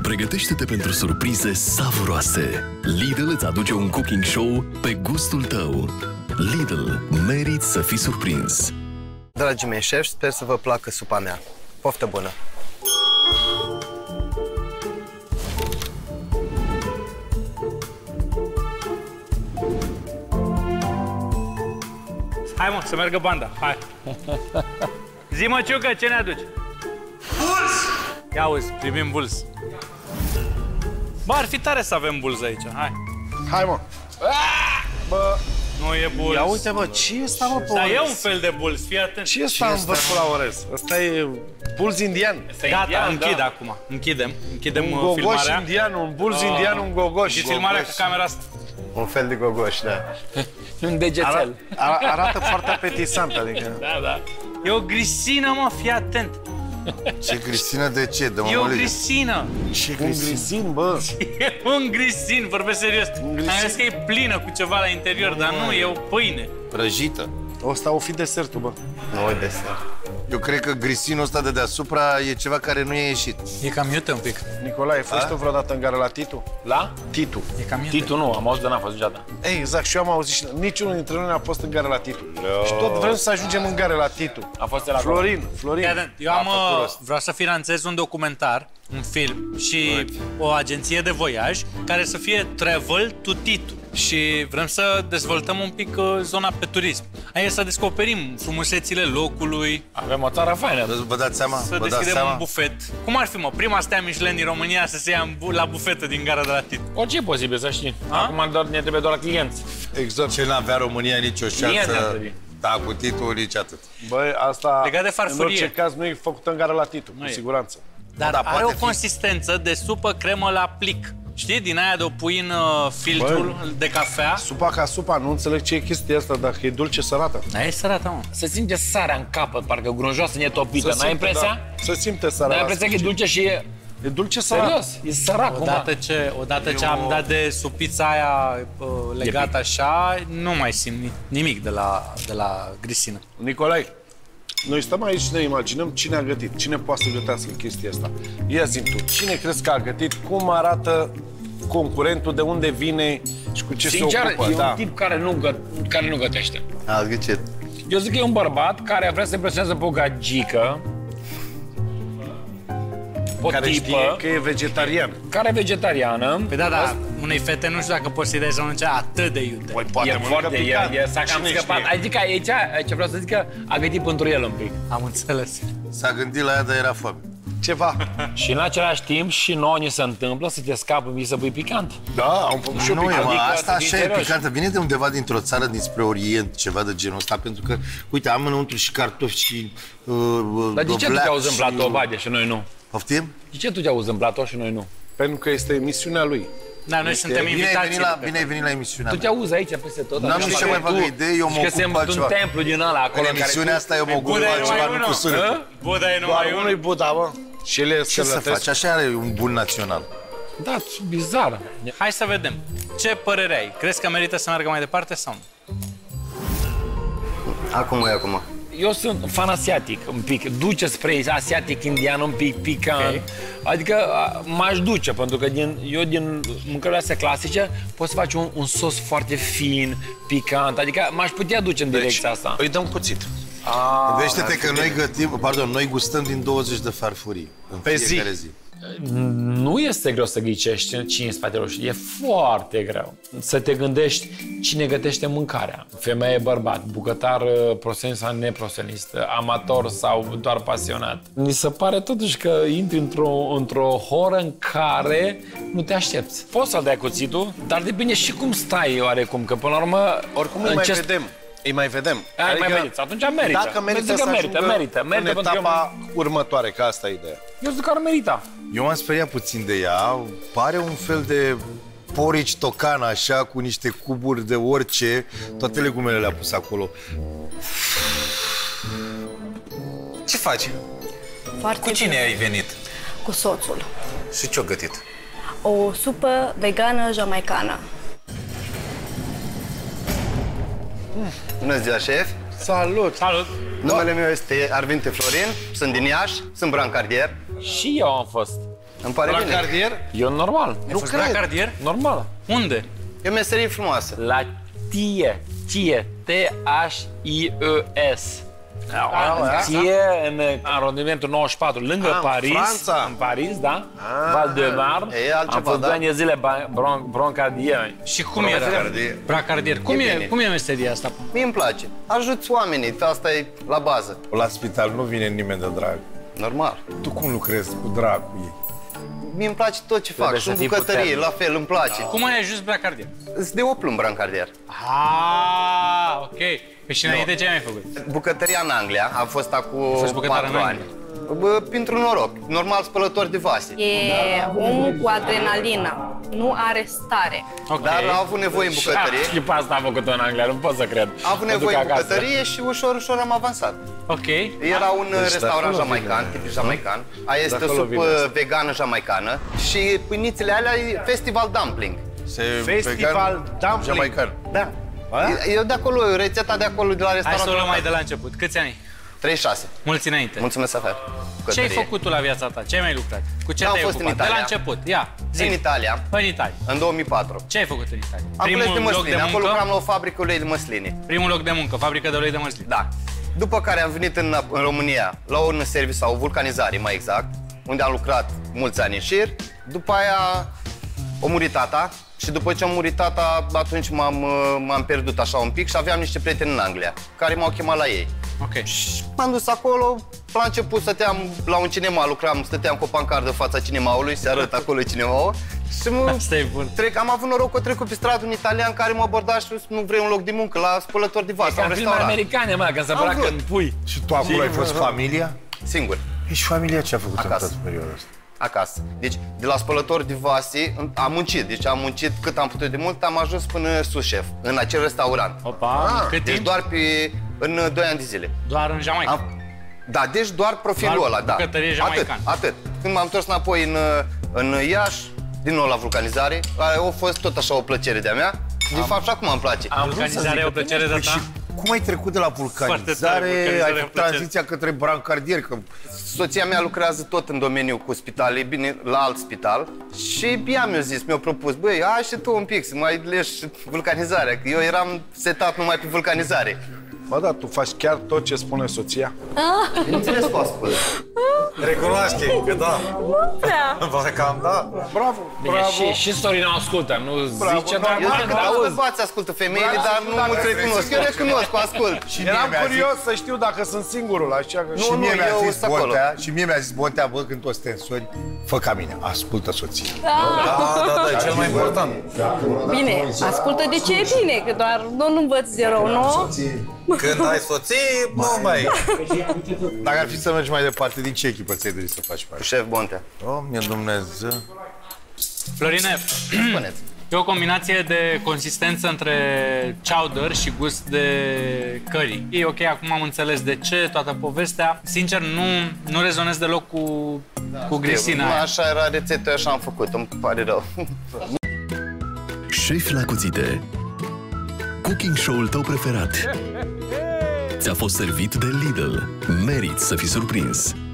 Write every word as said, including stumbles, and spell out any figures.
Pregătește-te pentru surprize savuroase. Lidl îți aduce un cooking show pe gustul tău. Lidl, meriți să fii surprins. Dragii mei șefi, sper să vă placă supa mea. Poftă bună! Hai mă, să meargă banda, hai! Zi mă, Ciucă, ce ne aduci? Bulz! Ia uzi, primim bulz. Bă, ar fi tare să avem bulz aici, hai! Hai mă! Bă! Nu e bulz. Ia uite mă, ce e ăsta mă, pe Dar e un fel de bulz, fii atent. Ce e ăsta în vârful la orez? Ăsta e bulz indian. Gata, indian, închid da. acum, închidem, închidem un gogoș filmarea. indian, un bulz uh, indian, un gogoș. Și filmarea cu camera asta. Un fel de gogoș, da. Un degețel. Ar, arată foarte apetisant, adică. Da, da. E o grisină, mă, fii atent. Ce grisină de ce? De E o grisină. Ce grisin? Un grisin, bă. E un grisin, vorbesc serios. Am zis că e plină cu ceva la interior, dar nu, e o pâine. Prăjită. Ăsta o fi desertul, bă. Nu e desert. Eu cred că grisinul ăsta de deasupra e ceva care nu e ieșit. E cam iute un pic. Nicolae, fost tu vreodată în gara la Titu? La? Titu. E cam iute. Titu nu, am auzit de n-am fost niciodată. Ei, exact, și eu am auzit și niciunul dintre noi n-a fost în gara la Titu. No. Și tot vrem să ajungem în gara la Titu. A fost el acolo. Florin, Florin. Eu am, vreau să finanțez un documentar, un film și Uite. o agenție de voiaj care să fie Travel to Titu. Și vrem să dezvoltăm un pic uh, zona pe turism. Aici să descoperim frumusețile locului. Avem o țară faină. Vă dați seama? Să Vă deschidem dați seama? un bufet. Cum ar fi, mă, prima stea Michelin din România să se ia în bu la bufetă din gara de la Titu? Orice e posibil, să știi. A? Acum doar, ne trebuie doar la clienți. Exact. Ce n-avea România nicio șansă. Da, cu titlul nici atât. Băi, asta, legat de farfurie. în orice caz, nu e făcută în gara la Titu, cu siguranță. Dar da, are o fi. consistență de supă cremă la plic. Știi? Din aia de o pui în uh, filtrul Bă, de cafea. Supa ca supa, nu înțeleg ce e chestia asta, dacă e dulce sărată. Aia e sărată, mă. Se simte sarea în capăt, parcă grunjoasă, netopită. N-ai impresia? Da. Se simte sarea. N-ai impresia că e dulce și e... E dulce sărat. Serios, e sărac. Odată ce, odată ce am dat de supița aia uh, legată așa, nu mai simt nimic de la, de la grisină. Nicolae, noi stăm aici și ne imaginăm cine a gătit, cine poate să gătească chestia asta. Ia zi-mi tu, cine crezi că a gătit, cum arată concurentul, de unde vine și cu ce Sincer, se ocupă? e da. un tip care nu, gă, care nu gătește. A ghicit. Eu zic că e un bărbat care vrea să impresionează pe o gagică, o care tipă, știe că e vegetarian. Care e vegetariană. Păi da, da, unei fete nu știu dacă poți să-i dai să mănânce atât de iute. Păi poate e foarte, e, e, s-a cam Cine scăpat. știe? Adică aici, aici vreau să zic că a gătit pentru el un pic. Am înțeles. S-a gândit la ea, dar era foame. Ceva. Și în același timp și nouă ni se întâmplă să te scapă să pui picant. Da, am făcut și eu Nu, picant. mă, Adică, asta din așa e serios. picantă. Vine de undeva dintr-o țară dinspre Orient, ceva de genul ăsta, pentru că, uite, am înăuntru și cartofi și uh, Dar de ce tu dovleac te auzi în și- platou, Bade, și noi nu? Poftim? De ce tu te auzi în platou și noi nu? Pentru că este emisiunea lui. Da, noi suntem Bine ai invitați. venit la, bine ai venit la emisiunea Tu te mea. auzi aici peste tot. N-am nici cea mai vagă idee, eu mă că se ocup cu altceva. un templu din ăla acolo În emisiunea asta eu mă ocup cu Buda e altceva, numai nu unul. cu sunet. Buda e Doar numai unul e unul. Buda, mă. Și el e Ce să faci? Așa are un bun național. Da, bizar. Hai să vedem. Ce părere ai? Crezi că merită să meargă mai departe sau nu? Acum e acum. Eu sunt fan asiatic, un pic. Duce spre asiatic, indian, un pic picant. Okay. Adică a, m-aș duce, pentru că din, eu din mâncările astea clasice pot să faci un, un sos foarte fin, picant. Adică m-aș putea duce în direcția asta. Îi dăm cuțit. Gândește-te că noi gătim, pardon, noi gustăm din douăzeci de farfurii în Pe fiecare zi. zi. Nu este greu să ghicești ce în spatele ușii, e foarte greu. Să te gândești cine gătește mâncarea. Femeie, bărbat, bucătar profesionist sau neprofesionist, amator sau doar pasionat. Mi se pare totuși că intri într-o într-o horă în care nu te aștepți. Poți să-l dai cuțitul, dar depinde și cum stai oarecum, că până la urmă... Oricum îi mai ce... vedem. Îi mai vedem. Ai adică, mai merită. Atunci merită. Dacă merită zic să că merită, ajungă merită, merită, în pentru că etapa eu... următoare, că asta e ideea. Eu zic că ar merita. Eu m-am speriat puțin de ea. Pare un fel de porici tocan, așa, cu niște cuburi de orice. Toate legumele le-a pus acolo. Ce faci? Foarte Cu cine bine. ai venit? Cu soțul. Și ce-o gătit? O supă vegană jamaicană. Bună ziua, șef! Salut! Salut! Numele meu este Arvinte Florin, sunt din Iași, sunt brancardier. Și eu am fost. Îmi pare bine. Brancardier? Eu normal. Nu cred. Bracardier? Normal. Unde? E o meserie frumoasă. La tie. Tie. T H I E S. Tie în arondimentul nouăzeci și patru, lângă Ah, Paris. Franța. În Paris, da? Val de Marne. E altceva, Am fost da? doi ani de zile brancardier. Și cum era? Bracardier. Bracardier. Cum E e, bine. cum e meseria asta? Mie îmi place. Ajuți oamenii, asta e la bază. La spital nu vine nimeni de drag. Normal. Tu cum lucrezi cu drag cu ei? Mie îmi place tot ce fac. Trebuie Și în să fii bucătărie, puternic. la fel, îmi place. Cum ai ajuns bracardier? Îți de oplu în brancardier. Ah, ok. Păi și înainte ce ai mai făcut? Bucătăria în Anglia, a fost acum fost bucătar patru în ani. Bă, pentru noroc, normal spălător de vase. E omul cu adrenalină. Nu are stare. Ok. Dar a avut nevoie în bucătărie. Și pe asta am făcut-o în Anglia, nu pot să cred. A avut Mă duc nevoie în acasă. bucătărie și ușor, ușor am avansat. Ok. Era un Deci de restaurant acolo jamaican, vine. tipic jamaican. Aia este o acolo supă vine asta. vegană jamaicană. Și pâinițele alea e festival dumpling. Se Festival dumpling. jamaican. Da. E- Eu de acolo, rețeta de acolo, de la Hai să o restaurant. luăm mai de la început. Câți ani? treizeci și șase. Mulți înainte. Mulțumesc, Safar. Ce ai făcut tu la viața ta? Ce ai mai lucrat? Cu ce Am te-ai fost în ocupat? De la Italia. început. Ia, zi. În Italia, În Italia. în două mii patru. Ce ai făcut în Italia? Am cules de loc de măsline. Acolo muncă? lucram la o fabrică ulei de măsline. Primul loc de muncă, fabrică de ulei de măsline. Da. După care am venit în, în România la un serviciu sau o vulcanizare, mai exact, unde am lucrat mulți ani în șir. După aia a murit tata și după ce a murit tata, atunci m-am, m-am pierdut așa un pic și aveam niște prieteni în Anglia, care m-au chemat la ei. Ok. Și m-am dus acolo, la început stăteam la un cinema, lucram, stăteam cu o pancardă în fața cinemaului, se arăt acolo cinemaul. Și mă, Asta e bun. trec, am avut noroc că trec pe stradă un italian care m-a abordat și a spus, nu vrei un loc de muncă la spălător de vas, Ca la un în filme restaurant. americane, mă, când se Am îmbracă vrut. în pui. Și tu acolo ai fost familia? Singur. Și familia ce a făcut în Acasă. toată perioada asta? Acasă. Deci, de la spălător de vase, am muncit. Deci am muncit cât am putut de mult, am ajuns până sus șef, în acel restaurant. Opa, cât Deci timp? doar pe, în doi ani de zile. Doar în Jamaica. Am, da, deci doar profilul Doar ăla, da. bucătărie Atât, jamaicană. atât. Când m-am întors înapoi în, în Iași, din nou la vulcanizare, a fost tot așa o plăcere de-a mea. De fapt, și acum îmi place. Vulcanizarea e o plăcere de Păi ta? și cum ai trecut de la Foarte tare, vulcanizare, vulcanizarea ai e o făcut plăcere. tranziția către brancardier, că Soția mea lucrează tot în domeniul cu spitale, bine, la alt spital. Și ea mi-a zis, mi-a propus, băi, hai și tu un pic să mai leși vulcanizarea, că eu eram setat numai pe vulcanizare. Bă, da, tu faci chiar tot ce spune soția? Bineînțeles că o ascult. Recunoaște că da. Vă cam da. Bravo, Bine, bravo. și, și Sorin o ascultă, nu zice, dar Eu mă, zic că toți auzi. bărbații ascultă femeile, Bravo, dar nu dacă mulți recunosc. Eu recunosc, o ascult. și mie Eram mi-a zis, curios să știu dacă sunt singurul, așa că... și Nu, mie nu, mi-a eu zis sunt acolo. Bontea, și mie mi-a zis Bontea, bă, când toți te însori, fă ca mine, ascultă soția. Da, da, da, e cel mai important. Bine, ascultă de ce e bine, că doar nu învăț de rău, nu? Când ai soție, nu mai... Dacă ar fi să mergi mai departe, din ce echipă ți-ai dori să faci parte? Șef Bontea, Doamne Dumnezeu! Florine, spuneți. e o combinație de consistență între chowder și gust de curry. E ok, acum am înțeles de ce, toată povestea. Sincer, nu, nu rezonez deloc cu, cu grisina Nu, aia. așa era rețeta, așa am făcut, îmi pare rău. Șef la cuțite. Cooking show-ul tău preferat. Ți-a fost servit de Lidl. Meriți să fii surprins.